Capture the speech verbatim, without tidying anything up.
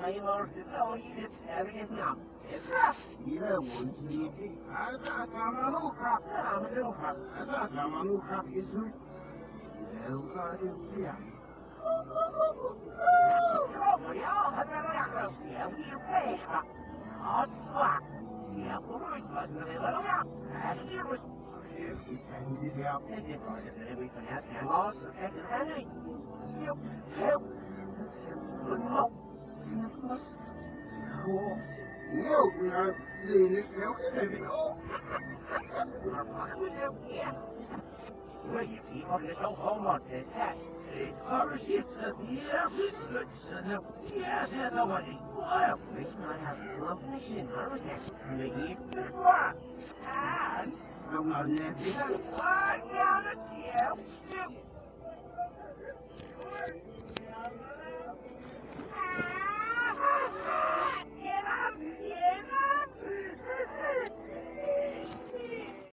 Timer is all you seven is now. إلى وجهي هذا ثمنك هذا ثمنك باسمك لو قال فيها Ja, het wel lekker zie hier feestje. Aswa. Ja, voor het was me wel ja. Hier was Ja. dit is wat is er weer van het en los en Henry. Jo, help. Het is een mop. Het was Oh, no, we are seeing it now and everything. Oh, maar wacht even. Ja. Wil je die op de zo gewoon is het? Alles is het eerste slut. Ja, ze hebben wat ik wil. Weet je, maar hij loopt in de zin. Maar wat is het? En dan hier is waar. En... I'm not nasty. What? Yeah, that's you.